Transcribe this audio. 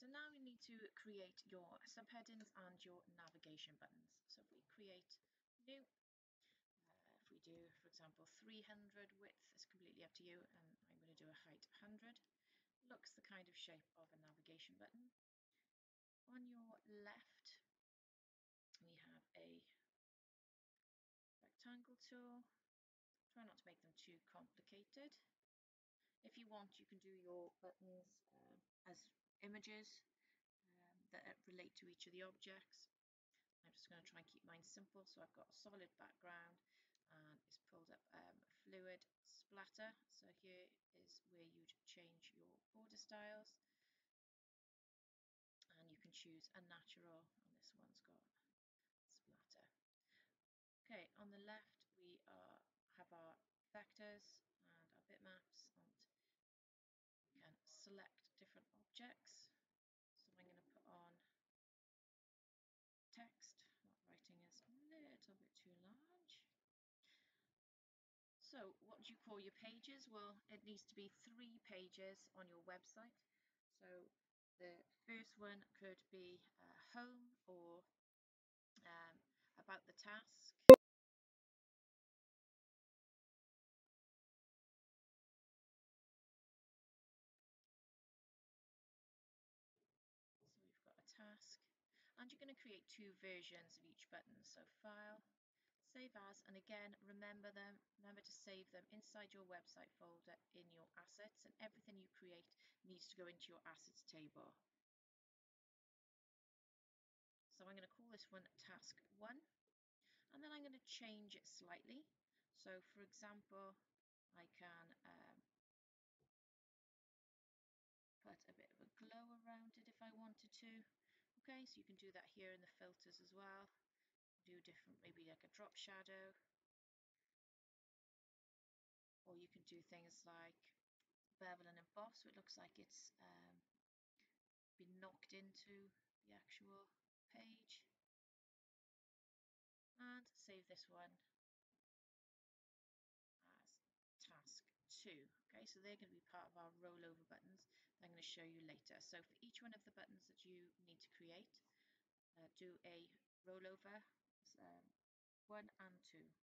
so now we need to create your subheadings and your navigation buttons. So if we create new, if we do, for example, 300 width, is completely up to you, and I'm going to do a height 100. Looks the kind of shape of a navigation button. On your left, we have a rectangle tool. Try not to make them too complicated. If you want, you can do your buttons as images that relate to each of the objects. I'm just going to try and keep mine simple. So I've got a solid background and it's pulled up fluid splatter. So here is where you'd change your border styles. And you can choose a natural, and this one's got splatter. Okay, on the left we have our vectors and our bitmaps, and we can select different objects. So I'm going to put on text. That writing is a little bit too large. So what do you call your pages? Well, it needs to be 3 pages on your website. So the first one could be home or about the task. So we've got a task, and you're going to create 2 versions of each button. So file, save as, and again remember to save them inside your website folder in your assets, and everything you create needs to go into your assets table. So I'm going to call this one task 1, and then I'm going to change it slightly. So for example, I can put a bit of a glow around it if I wanted to. Okay, so you can do that here in the filters as well. Do different, maybe like a drop shadow, or you can do things like bevel and emboss, so it looks like it's been knocked into the actual page. And save this one as task 2. Okay, so they're going to be part of our rollover buttons that I'm going to show you later. So for each one of the buttons that you need to create, do a rollover 1 and 2.